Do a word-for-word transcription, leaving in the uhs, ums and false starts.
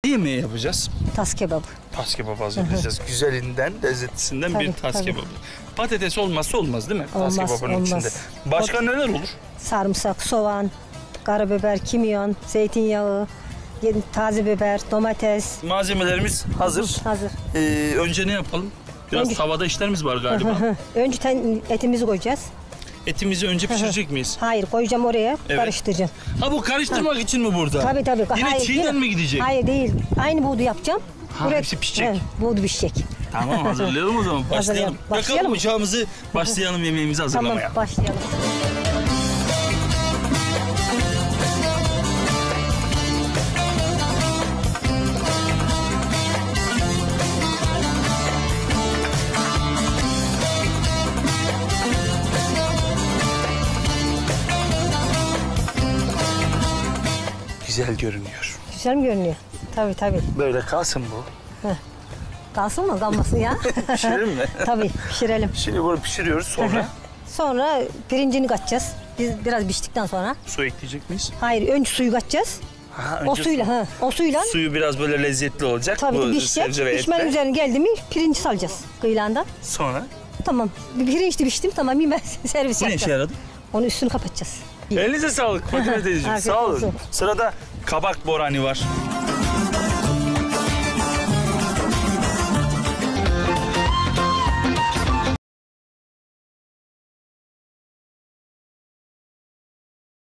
Ne yemeği yapacağız? Tas kebabı. Tas kebabı hazırlayacağız. Güzelinden, lezzetlisinden Tabii, bir tas tabii. kebabı. Patates olmazsa olmaz değil mi? Olmaz, Tas kebabının olmaz. içinde. Başka neler olur? Sarımsak, soğan, karabiber, kimyon, zeytinyağı, taze biber, domates. Malzemelerimiz hazır. Hazır. Ee, önce ne yapalım? Biraz Önce- tavada işlerimiz var galiba. Önce ten, etimizi koyacağız. Etimizi önce pişirecek miyiz? Hayır, koyacağım oraya, Evet. karıştıracağım. Ha bu karıştırmak için mi burada? Tabii tabii. Yine Hayır, çiğden yine- mi gidecek? Hayır değil. Aynı buğdu yapacağım. Ha, hepsi pişecek. Evet, buğdu pişecek. Tamam hazırlayalım o zaman. Başlayalım. Hazırlayalım. Yakalım Başlayalım. bıçağımızı, başlayalım yemeğimizi hazırlamaya. Tamam, başlayalım. Güzel görünüyor. Güzel mi görünüyor? Tabii tabii. Böyle kalsın bu. Kalsın mı? Kalmasın ya. Pişirelim mi? Tabii, pişirelim. Şimdi bunu pişiriyoruz sonra Sonra pirincini katacağız. Biz biraz piştikten sonra. su ekleyecek miyiz? Hayır, önce suyu katacağız. Ha, O önce suyla, su- ha, o suyla Suyu biraz böyle lezzetli olacak. tabii bu ki pişecek. sebze ve Pişmenin etle. üzerine geldi mi pirinci salacağız kıyılandan. Sonra Tamam. Bir pirinç de piştim, tamam ben servis bu ne yapacağım. işe yaradı? Onun üstünü kapatacağız. Elinize sağlık Fatime teyzeciğim. Afiyet Sağ olun. olsun. Sırada kabak borani var.